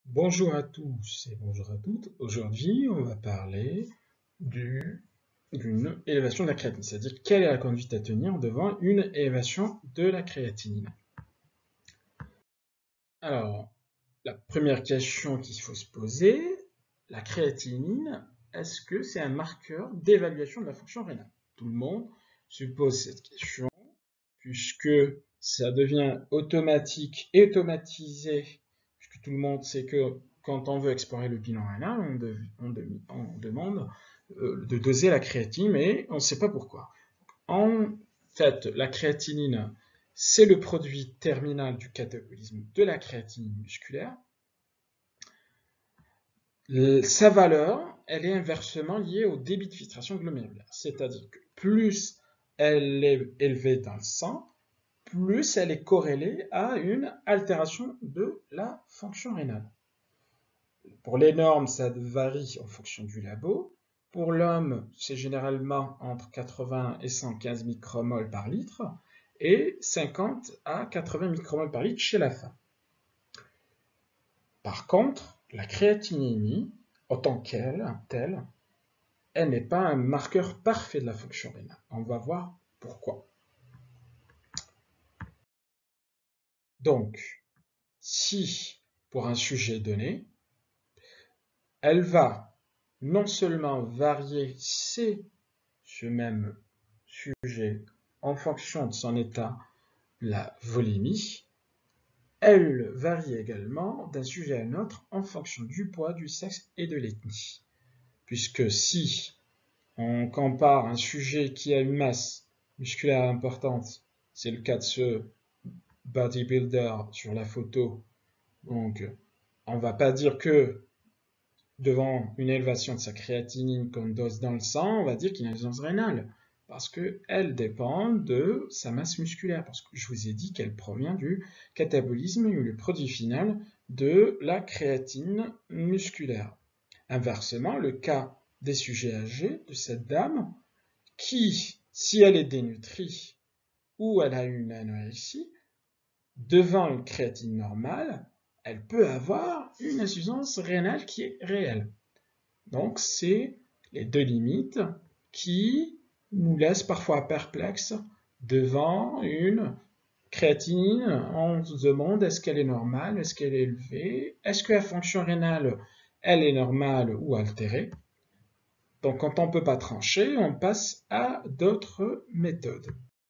Bonjour à tous et bonjour à toutes. Aujourd'hui, on va parler d'une élévation de la créatinine, c'est-à-dire quelle est la conduite à tenir devant une élévation de la créatinine. Alors, la première question qu'il faut se poser, la créatinine, est-ce que c'est un marqueur d'évaluation de la fonction rénale? Tout le monde se pose cette question, puisque ça devient automatique et automatisé, puisque tout le monde sait que quand on veut explorer le bilan rénal, on demande de doser la créatinine, mais on ne sait pas pourquoi. En fait, la créatinine, c'est le produit terminal du catabolisme de la créatinine musculaire. Sa valeur, elle est inversement liée au débit de filtration glomérulaire, c'est-à-dire que plus elle est élevée dans le sang, plus elle est corrélée à une altération de la fonction rénale. Pour les normes, ça varie en fonction du labo. Pour l'homme, c'est généralement entre 80 et 115 micromoles par litre et 50 à 80 micromoles par litre chez la femme. Par contre, la créatinémie, en tant telle, elle n'est pas un marqueur parfait de la fonction rénale. On va voir pourquoi. Donc, si pour un sujet donné, elle va non seulement varier ce même sujet en fonction de son état, la volémie, elle varie également d'un sujet à un autre en fonction du poids, du sexe et de l'ethnie. Puisque si on compare un sujet qui a une masse musculaire importante, c'est le cas de ce bodybuilder sur la photo, donc on ne va pas dire que devant une élévation de sa créatinine qu'on dose dans le sang, on va dire qu'il y a une insuffisance rénale, parce qu'elle dépend de sa masse musculaire, parce que je vous ai dit qu'elle provient du catabolisme ou le produit final de la créatine musculaire. Inversement, le cas des sujets âgés, de cette dame, qui, si elle est dénutrie ou elle a une anorexie, devant une créatine normale, elle peut avoir une insuffisance rénale qui est réelle. Donc, c'est les deux limites qui nous laissent parfois perplexes devant une créatinine. On se demande est-ce qu'elle est normale, est-ce qu'elle est élevée, est-ce que la fonction rénale, elle est normale ou altérée. Donc, quand on ne peut pas trancher, on passe à d'autres méthodes.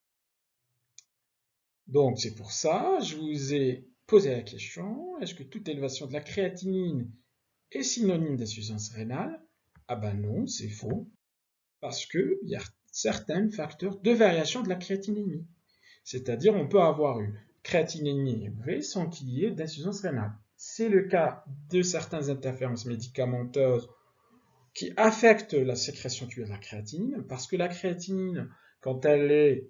Donc, c'est pour ça, je vous ai posé la question, est-ce que toute élévation de la créatinine est synonyme d'insuffisance rénale? Ah ben non, c'est faux, parce qu'il y a certains facteurs de variation de la créatinémie. C'est-à-dire, on peut avoir une créatinémie élevée sans qu'il y ait d'insuffisance rénale. C'est le cas de certaines interférences médicamenteuses qui affectent la sécrétion tubulaire de la créatinine, parce que la créatinine, quand elle est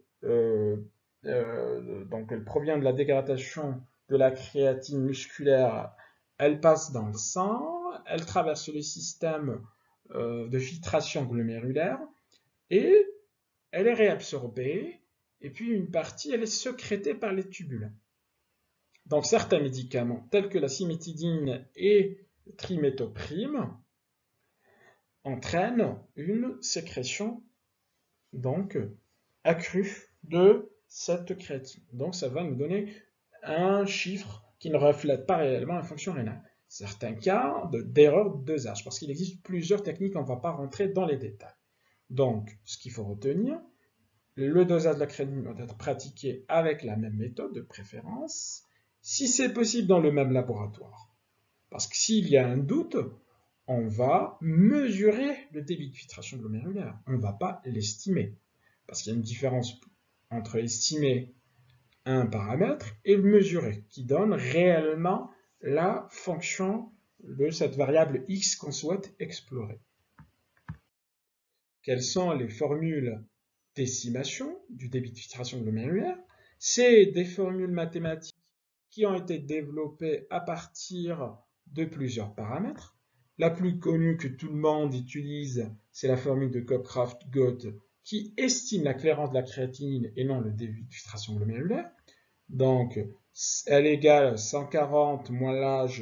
donc elle provient de la dégradation de la créatine musculaire, elle passe dans le sang, elle traverse le système de filtration glomérulaire et elle est réabsorbée et puis une partie elle est sécrétée par les tubules. Donc certains médicaments tels que la cimétidine et le triméthoprim entraînent une sécrétion donc accrue de cette créatine. Donc ça va nous donner un chiffre qui ne reflète pas réellement la fonction rénale. Certains cas d'erreur de dosage, parce qu'il existe plusieurs techniques, on ne va pas rentrer dans les détails. Donc, ce qu'il faut retenir, le dosage de la créatinine doit être pratiqué avec la même méthode de préférence, si c'est possible dans le même laboratoire. Parce que s'il y a un doute, on va mesurer le débit de filtration glomérulaire, on ne va pas l'estimer. Parce qu'il y a une différence entre estimer un paramètre et le mesurer, qui donne réellement la fonction de cette variable x qu'on souhaite explorer. Quelles sont les formules d'estimation du débit de filtration glomérulaire? C'est des formules mathématiques qui ont été développées à partir de plusieurs paramètres. La plus connue que tout le monde utilise, c'est la formule de Cockcroft-Gault qui estime la clairance de la créatinine et non le débit de filtration glomérulaire. Donc, elle égale 140 moins l'âge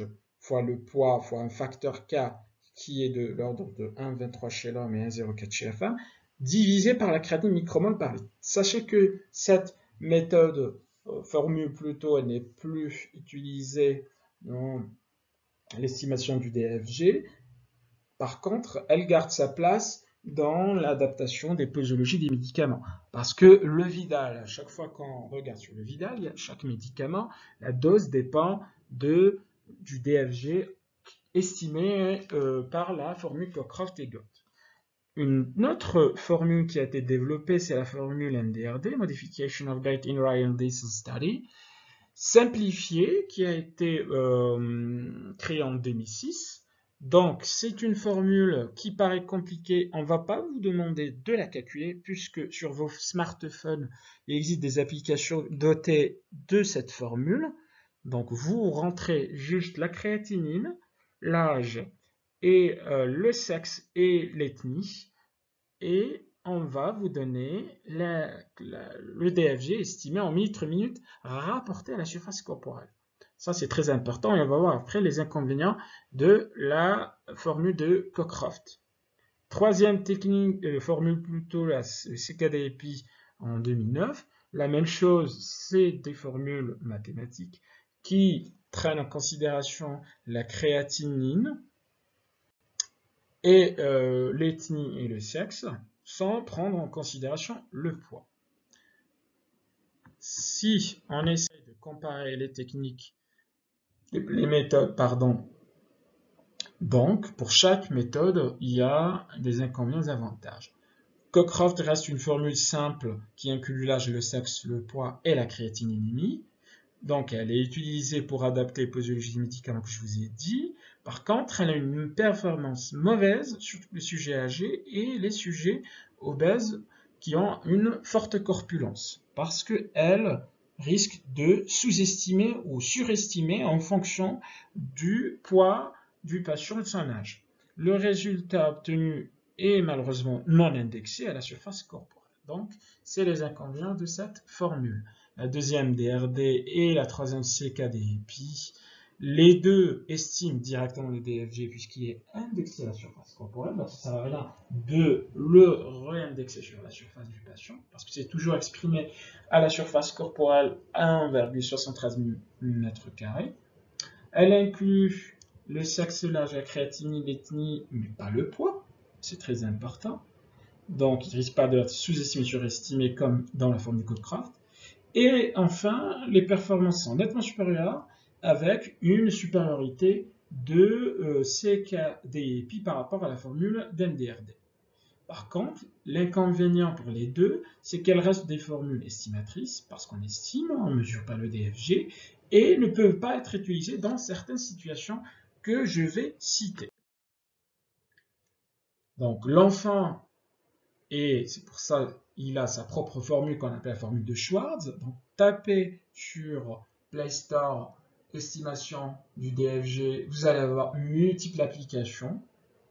fois le poids fois un facteur K qui est de l'ordre de 1,23 chez l'homme et 1,04 chez la femme, divisé par la créatinine micromole par litre. Sachez que cette méthode, formule plutôt, elle n'est plus utilisée dans l'estimation du DFG. Par contre, elle garde sa place dans l'adaptation des posologies des médicaments. Parce que le Vidal, à chaque fois qu'on regarde sur le Vidal, chaque médicament, la dose dépend du DFG estimé par la formule Cockcroft et Gott. Une autre formule qui a été développée, c'est la formule MDRD, Modification of Date in Ryan Diesel Study, simplifiée, qui a été créée en 2006. Donc, c'est une formule qui paraît compliquée. On ne va pas vous demander de la calculer, puisque sur vos smartphones, il existe des applications dotées de cette formule. Donc, vous rentrez juste la créatinine, l'âge et le sexe et l'ethnie, et on va vous donner le DFG estimé en millilitres-minutes rapporté à la surface corporelle. Ça, c'est très important, et on va voir après les inconvénients de la formule de Cockcroft. Troisième technique, formule plutôt, la CKDEPI en 2009. La même chose, c'est des formules mathématiques qui prennent en considération la créatinine et l'ethnie et le sexe, sans prendre en considération le poids. Si on essaie de comparer les techniques, les méthodes, pardon, donc pour chaque méthode, il y a des inconvénients et des avantages. Cockcroft reste une formule simple qui inclut l'âge, le sexe, le poids et la créatinémie. Donc, elle est utilisée pour adapter les posologies des médicaments que je vous ai dit. Par contre, elle a une performance mauvaise sur les sujets âgés et les sujets obèses qui ont une forte corpulence, parce qu'elle risque de sous-estimer ou surestimer en fonction du poids du patient et de son âge. Le résultat obtenu est malheureusement non indexé à la surface corporelle. Donc, c'est les inconvénients de cette formule. La deuxième DRD et la troisième CKDEPI, les deux estiment directement le DFG puisqu'il est indexé à la surface corporelle. Donc, ça ne sert à rien de le réindexer sur la surface du patient parce que c'est toujours exprimé à la surface corporelle à 1,73 mm². Elle inclut le sexe, l'âge, la créatinine, l'ethnie, mais pas le poids. C'est très important. Donc, il ne risque pas d'être sous-estimé, surestimé comme dans la forme du Cockcroft. Et enfin, les performances sont nettement supérieures avec une supériorité de CKDEPI par rapport à la formule d'MDRD. Par contre, l'inconvénient pour les deux, c'est qu'elles restent des formules estimatrices parce qu'on estime, on ne mesure pas le DFG et ne peuvent pas être utilisées dans certaines situations que je vais citer. Donc l'enfant, et c'est pour ça qu'il a sa propre formule qu'on appelle la formule de Schwartz. Donc tapez sur Play Store estimation du DFG, vous allez avoir multiples applications.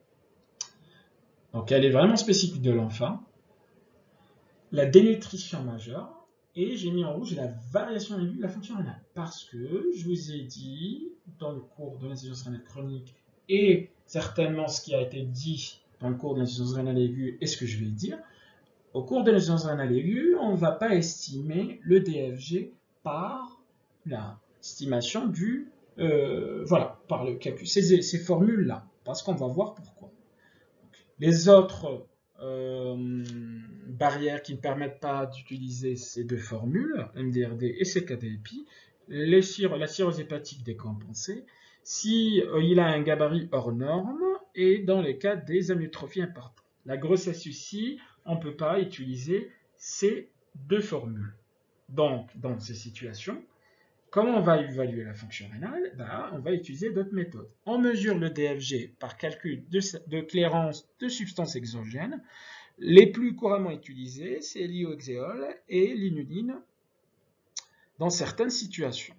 Donc elle est vraiment spécifique de l'enfant. La dénutrition majeure, et j'ai mis en rouge la variation aiguë de la fonction rénale. Parce que je vous ai dit dans le cours de l'insuffisance rénale chronique et certainement ce qui a été dit dans le cours de l'insuffisance rénale aiguë et ce que je vais dire, au cours de l'insuffisance rénale aiguë, on ne va pas estimer le DFG par l'estimation du... par le calcul, ces formules-là, parce qu'on va voir pourquoi. Les autres barrières qui ne permettent pas d'utiliser ces deux formules, MDRD et CKDEPI, la cirrhose hépatique décompensée, si il a un gabarit hors norme et dans les cas des amyotrophies importantes. La grossesse ici, on ne peut pas utiliser ces deux formules. Donc, dans ces situations, comment on va évaluer la fonction rénale? On va utiliser d'autres méthodes. On mesure le DFG par calcul de clairance de substances exogènes. Les plus couramment utilisées, c'est l'ioxéol et l'inuline dans certaines situations.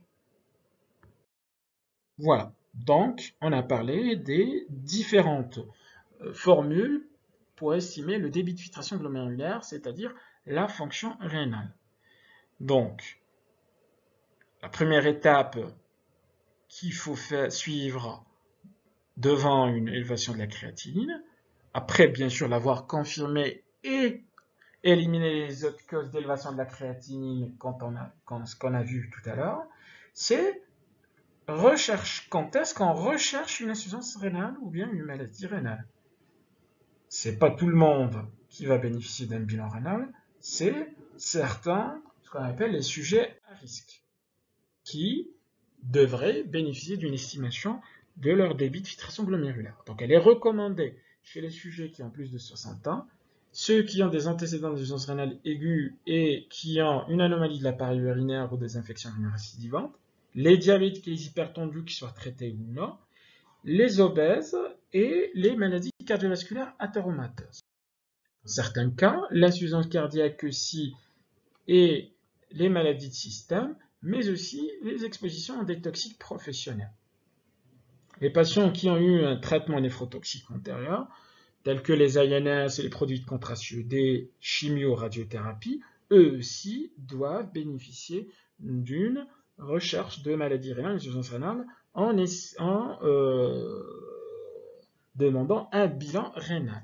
Voilà. Donc, on a parlé des différentes formules pour estimer le débit de filtration glomérulaire, c'est-à-dire la fonction rénale. Donc, la première étape qu'il faut suivre devant une élévation de la créatinine, après bien sûr l'avoir confirmé et éliminer les autres causes d'élévation de la créatinine ce qu'on a vu tout à l'heure, c'est quand est-ce qu'on recherche une insuffisance rénale ou bien une maladie rénale. C'est pas tout le monde qui va bénéficier d'un bilan rénal, c'est certains, ce qu'on appelle les sujets à risque, qui devraient bénéficier d'une estimation de leur débit de filtration glomérulaire. Donc elle est recommandée chez les sujets qui ont plus de 60 ans, ceux qui ont des antécédents d'insuffisance rénale aiguë et qui ont une anomalie de l'appareil urinaire ou des infections urinaires récidivantes, les diabétiques et les hypertendus qui soient traités ou non, les obèses et les maladies cardiovasculaires athéromateuses. Dans certains cas, l'insuffisance cardiaque aussi et les maladies de système, mais aussi les expositions à des toxiques professionnels. Les patients qui ont eu un traitement néphrotoxique antérieur, tels que les INS et les produits de contraste des chimio-radiothérapie, eux aussi doivent bénéficier d'une recherche de maladies rénales, d'insuffisance rénale, en demandant un bilan rénal.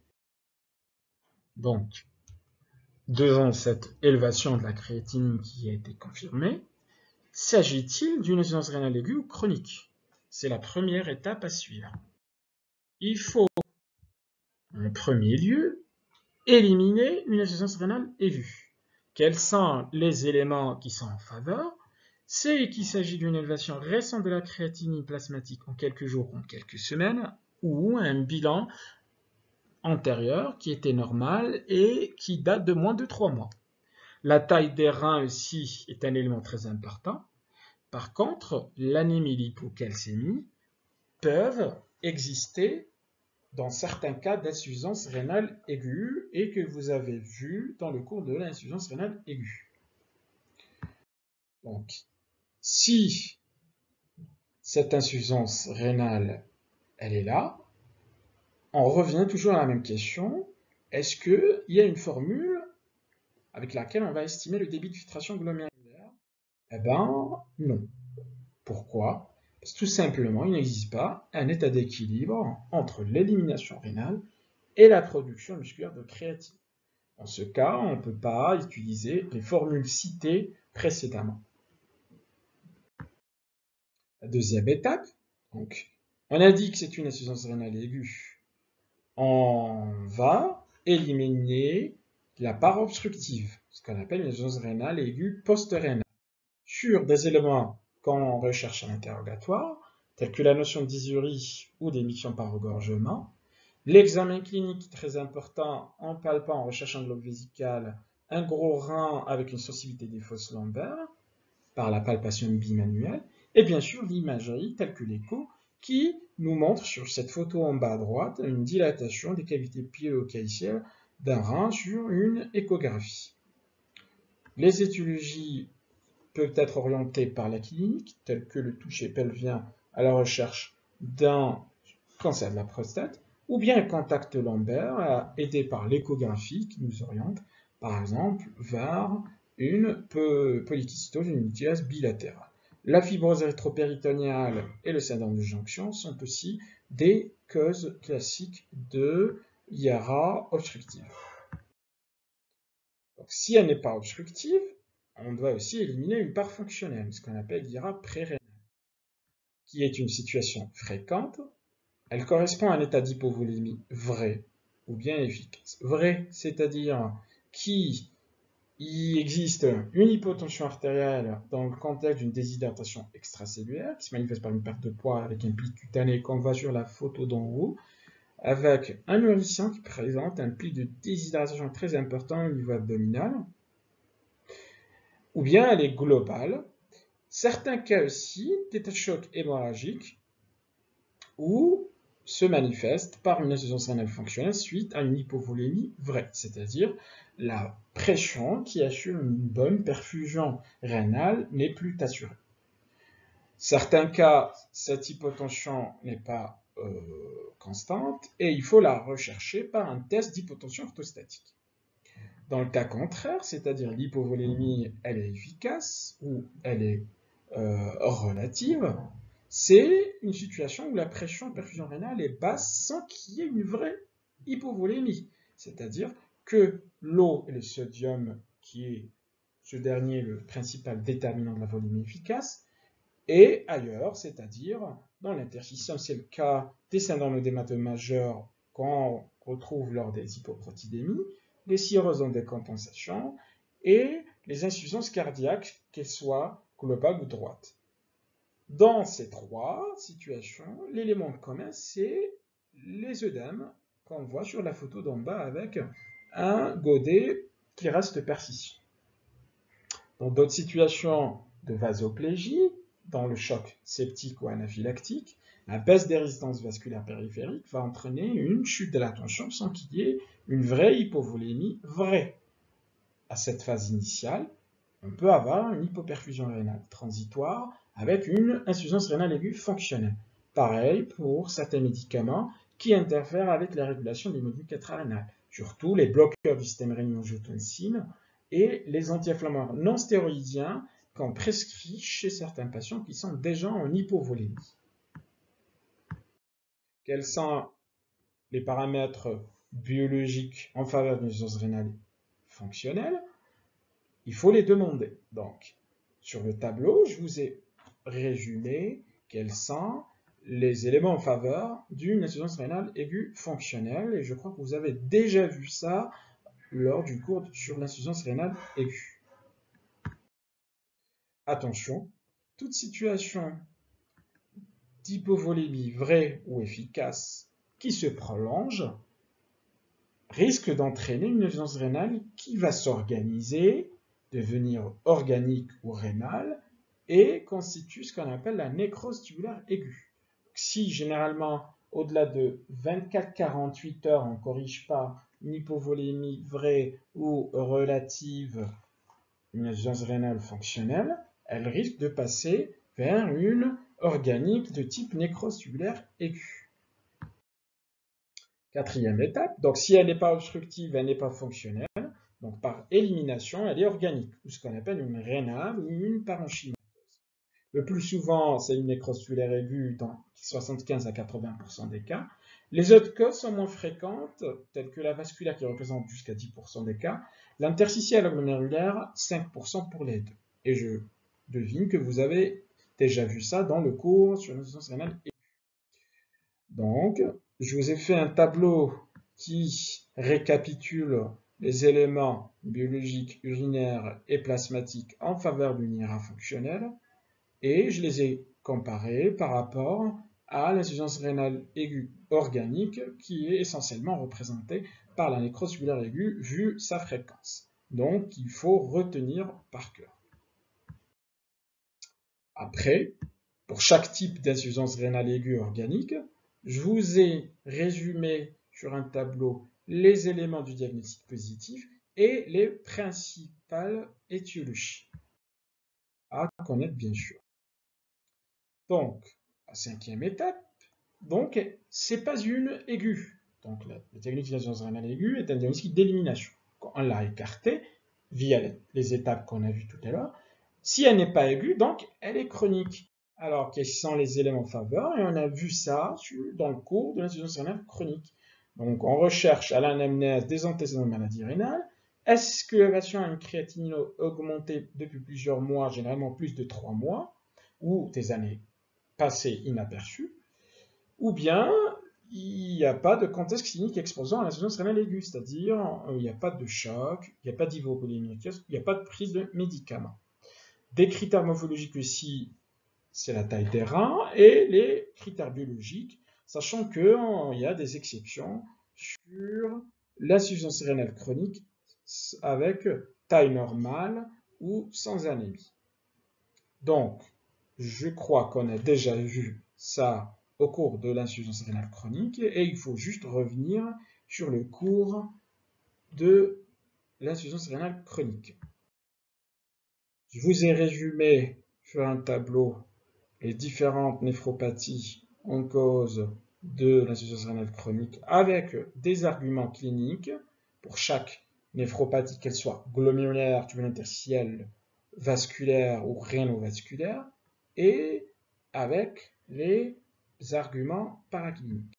Donc, devant cette élévation de la créatinine qui a été confirmée, s'agit-il d'une insuffisance rénale aiguë ou chronique? C'est la première étape à suivre. Il faut, en premier lieu, éliminer une insuffisance rénale aiguë. Quels sont les éléments qui sont en faveur? C'est qu'il s'agit d'une élévation récente de la créatinine plasmatique en quelques jours ou en quelques semaines, ou un bilan antérieur qui était normal et qui date de moins de 3 mois. La taille des reins aussi est un élément très important. Par contre, l'anémie l'hypocalcémie peuvent exister dans certains cas d'insuffisance rénale aiguë et que vous avez vu dans le cours de l'insuffisance rénale aiguë. Donc, si cette insuffisance rénale, elle est là, on revient toujours à la même question. Est-ce qu'il y a une formule avec laquelle on va estimer le débit de filtration glomérulaire? Eh bien, non. Pourquoi? Parce que tout simplement, il n'existe pas un état d'équilibre entre l'élimination rénale et la production musculaire de créatine. Dans ce cas, on ne peut pas utiliser les formules citées précédemment. La deuxième étape, donc, on a dit que c'est une insuffisance rénale aiguë. On va éliminer la part obstructive, ce qu'on appelle une insuffisance rénale aiguë post-rénale, sur des éléments qu'on recherche à l'interrogatoire, tels que la notion de dysurie ou d'émission par regorgement. L'examen clinique très important en palpant, en recherchant un globe vésical, un gros rein avec une sensibilité des fosses lombaires par la palpation bimanuelle, et bien sûr l'imagerie telle que l'écho qui nous montre sur cette photo en bas à droite une dilatation des cavités pyélo-caïtielles d'un rein sur une échographie. Les étiologies peuvent être orientées par la clinique, telles que le toucher pelvien à la recherche d'un cancer de la prostate, ou bien un contact lombaire aidé par l'échographie qui nous oriente, par exemple, vers une polykystose, une litiase bilatérale. La fibrose érythropéritonéale et le syndrome de jonction sont aussi des causes classiques de IRA obstructive. Donc, si elle n'est pas obstructive, on doit aussi éliminer une part fonctionnelle, ce qu'on appelle l'IRA pré-rénale, qui est une situation fréquente. Elle correspond à un état d'hypovolémie vrai ou bien efficace. Vrai, c'est-à-dire qu'il existe une hypotension artérielle dans le contexte d'une déshydratation extracellulaire qui se manifeste par une perte de poids avec un pic cutané qu'on voit sur la photo d'en haut, avec un nourrisson qui présente un pic de déshydratation très important au niveau abdominal, ou bien elle est globale. Certains cas aussi, d'état de choc hémorragique, ou se manifeste par une insuffisance rénale fonctionnelle suite à une hypovolémie vraie, c'est-à-dire la pression qui assure une bonne perfusion rénale n'est plus assurée. Certains cas, cette hypotension n'est pas constante et il faut la rechercher par un test d'hypotension orthostatique. Dans le cas contraire, c'est-à-dire l'hypovolémie, elle est efficace ou elle est relative, c'est une situation où la pression de perfusion rénale est basse sans qu'il y ait une vraie hypovolémie. C'est-à-dire que l'eau et le sodium, qui est ce dernier le principal déterminant de la volémie efficace, et ailleurs, c'est-à-dire dans l'interstitium. C'est le cas des syndromes d'hématome majeur qu'on retrouve lors des hypoprotidémies, les cirrhoses en décompensation et les insuffisances cardiaques, qu'elles soient globales ou droites. Dans ces trois situations, l'élément commun, c'est les œdèmes qu'on voit sur la photo d'en bas avec un godet qui reste persistant. Dans d'autres situations de vasoplégie, dans le choc septique ou anaphylactique, la baisse des résistances vasculaires périphériques va entraîner une chute de la tension sans qu'il y ait une vraie hypovolémie vraie. À cette phase initiale, on peut avoir une hypoperfusion rénale transitoire avec une insuffisance rénale aiguë fonctionnelle. Pareil pour certains médicaments qui interfèrent avec la régulation des modules rénales, surtout les bloqueurs du système rénine-angiotensine et les anti-inflammatoires non stéroïdiens qu'on prescrit chez certains patients qui sont déjà en hypovolémie. Quels sont les paramètres biologiques en faveur d'une insuffisance rénale fonctionnelle? Il faut les demander. Donc, sur le tableau, je vous ai résumé quels sont les éléments en faveur d'une insuffisance rénale aiguë fonctionnelle, et je crois que vous avez déjà vu ça lors du cours sur l'insuffisance rénale aiguë. Attention, toute situation d'hypovolémie vraie ou efficace qui se prolonge risque d'entraîner une insuffisance rénale qui va s'organiser, devenir organique ou rénale, et constitue ce qu'on appelle la nécrose tubulaire aiguë. Si généralement, au-delà de 24-48 heures, on ne corrige pas une hypovolémie vraie ou relative, une insuffisance rénale fonctionnelle, elle risque de passer vers une organique de type nécrose tubulaire aiguë. Quatrième étape, donc si elle n'est pas obstructive, elle n'est pas fonctionnelle, donc par élimination, elle est organique, ou ce qu'on appelle une rénale ou une parenchymatose. Le plus souvent, c'est une nécrose tubulaire aiguë dans 75 à 80% des cas. Les autres causes sont moins fréquentes, telles que la vasculaire qui représente jusqu'à 10% des cas, l'interstitielle glomérulaire 5% pour les deux. Et je devine que vous avez déjà vu ça dans le cours sur l'insuffisance rénale aiguë. Donc, je vous ai fait un tableau qui récapitule les éléments biologiques, urinaires et plasmatiques en faveur d'une IRA fonctionnelle, et je les ai comparés par rapport à l'insuffisance rénale aiguë organique qui est essentiellement représentée par la nécrose tubulaire aiguë vu sa fréquence. Donc, il faut retenir par cœur. Après, pour chaque type d'insuffisance rénale aiguë organique, je vous ai résumé sur un tableau les éléments du diagnostic positif et les principales étiologies à connaître bien sûr. Donc, la cinquième étape, donc, c'est pas une aiguë. Donc, le diagnostic d'insuffisance rénale aiguë est un diagnostic d'élimination. On l'a écarté via les étapes qu'on a vues tout à l'heure. Si elle n'est pas aiguë, donc, elle est chronique. Alors, quels sont les éléments en faveur? Et on a vu ça dans le cours de l'insuffisance rénale chronique. Donc, on recherche à l'anamnèse des antécédents de maladie rénale. Est-ce que le patient a une créatinine augmentée depuis plusieurs mois, généralement plus de 3 mois, ou des années passées inaperçues, ou bien il n'y a pas de contexte clinique exposant à l'insuffisance rénale aiguë, c'est-à-dire il n'y a pas de choc, il n'y a pas d'hypovolémie, il n'y a pas de prise de médicaments. Des critères morphologiques aussi, c'est la taille des reins, et les critères biologiques, sachant qu'il y a des exceptions sur l'insuffisance rénale chronique avec taille normale ou sans anémie. Donc, je crois qu'on a déjà vu ça au cours de l'insuffisance rénale chronique, et il faut juste revenir sur le cours de l'insuffisance rénale chronique. Je vous ai résumé sur un tableau les différentes néphropathies en cause de l'insuffisance rénale chronique avec des arguments cliniques pour chaque néphropathie, qu'elle soit glomérulaire, tubulaire interstitielle, vasculaire ou rénovasculaire, et avec les arguments paracliniques.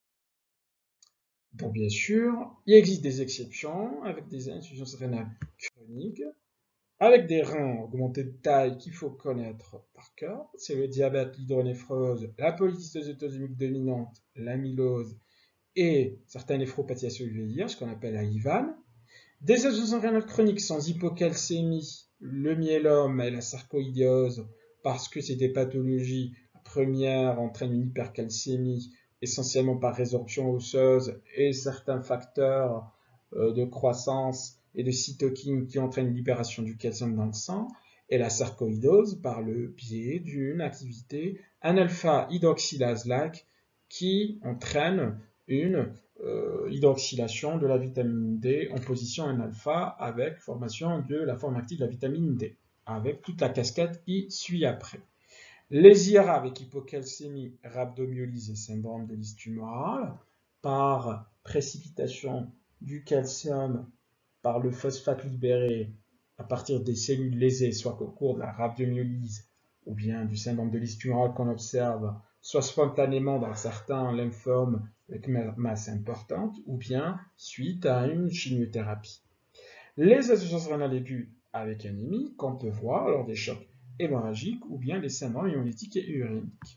Donc bien sûr, il existe des exceptions avec des insuffisances rénales chroniques, avec des reins augmentés de taille qu'il faut connaître par cœur. C'est le diabète, l'hydronéphrose, la polycystose autosomique dominante, l'amylose et certaines néphropathies associées au VIH, ce qu'on appelle la IVAN. Des insuffisances rénales chroniques sans hypocalcémie, le myélome et la sarcoïdiose, parce que c'est des pathologies. La première entraîne une hypercalcémie, essentiellement par résorption osseuse, et certains facteurs de croissance et de cytokines qui entraînent une libération du calcium dans le sang, et la sarcoïdose par le biais d'une activité alpha-hydroxylase-lac qui entraîne une hydroxylation de la vitamine D en position N-alpha avec formation de la forme active de la vitamine D, avec toute la cascade qui suit après. Les IRA avec hypocalcémie, rhabdomyolyse et syndrome de lisse tumorale, par précipitation du calcium par le phosphate libéré à partir des cellules lésées, soit au cours de la rhabdomyolyse ou bien du syndrome de lisse tumorale qu'on observe, soit spontanément dans certains lymphomes avec masse importante, ou bien suite à une chimiothérapie. Les insuffisances rénales aiguës avec anémie qu'on peut voir lors des chocs hémorragiques ou bien les syndromes hémolytiques et uriniques.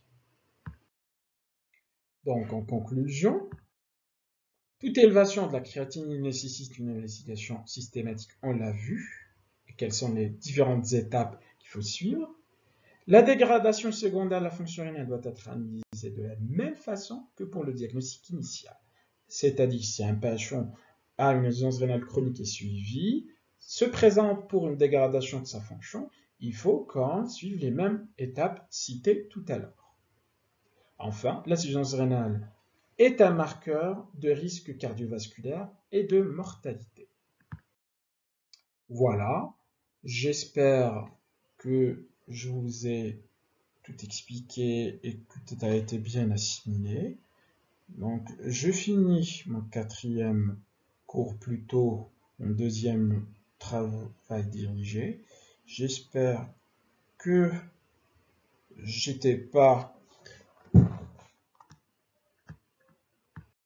Donc en conclusion, toute élévation de la créatinine nécessite une investigation systématique, on l'a vu, et quelles sont les différentes étapes qu'il faut suivre. La dégradation secondaire de la fonction rénale doit être analysée de la même façon que pour le diagnostic initial. C'est-à-dire si un patient a une insuffisance rénale chronique et suivie, se présente pour une dégradation de sa fonction, il faut qu'on suive les mêmes étapes citées tout à l'heure. Enfin, l'insuffisance rénale est un marqueur de risque cardiovasculaire et de mortalité. Voilà, j'espère que je vous ai tout expliqué et que tout a été bien assimilé. Donc, je finis mon 4e cours plus tôt, mon 2e travail dirigé. J'espère que j'étais pas